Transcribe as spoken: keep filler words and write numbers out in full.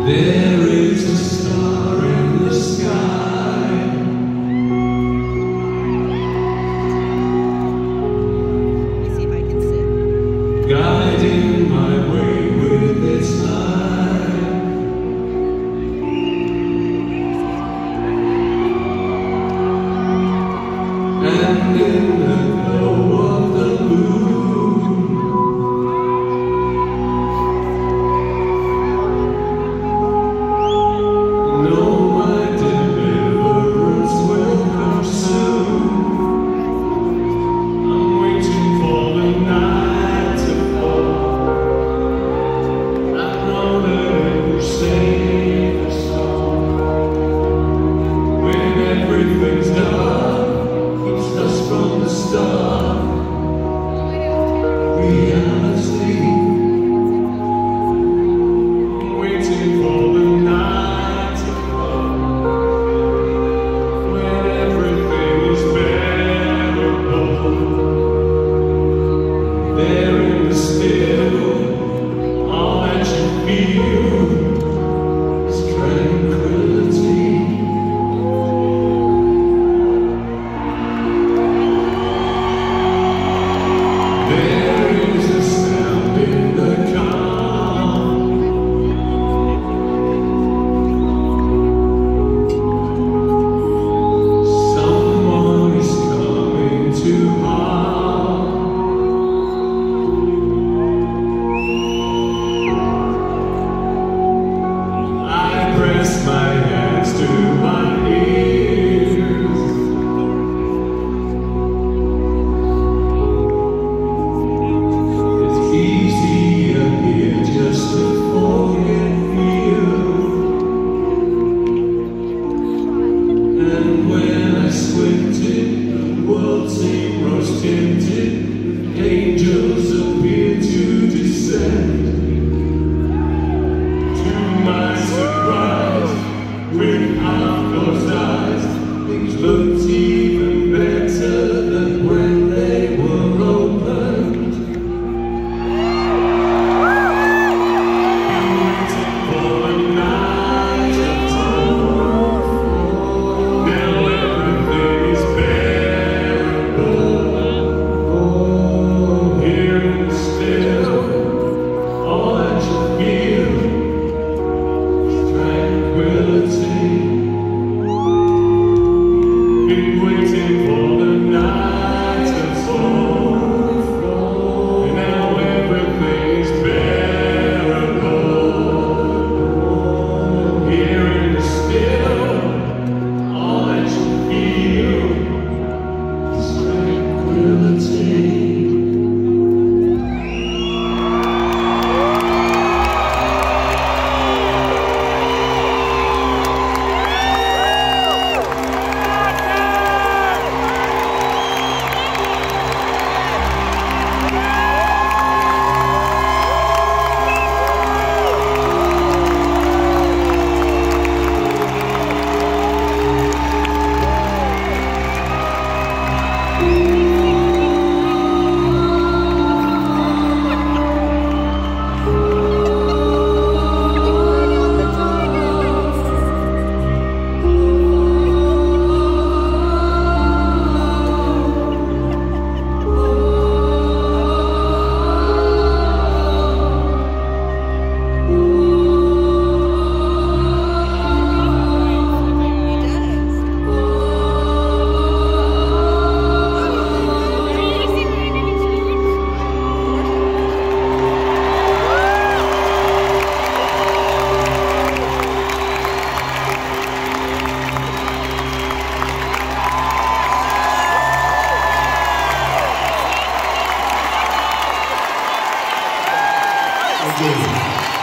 There is a star in the sky. Let me see if I can sit. Guiding my way with its light. And in the glow of the moon, know my deliverance will come soon. I'm waiting for the night to fall. I know that it will save us all. When everything's dark, keeps us from the start. Reality. I'm waiting for the night to fall. When everything is bearable. There in the still, all that you feel is tranquility. There is a sound in the calm. Someone is coming to harm. I press my hands to my ears. It's easier here just to forget you. And when I squinted, the world seemed rose tinted. Angels appeared to descend. To my surprise, with half closed eyes, things looked even better than when they were opened. I'm waiting for the night to dawn. Now everything is bearable. Oh, here and still, all that you feel is tranquility. Been waiting for the night to fall. And now everything's bearable. Here and still, all that you feel is tranquility. Thank you.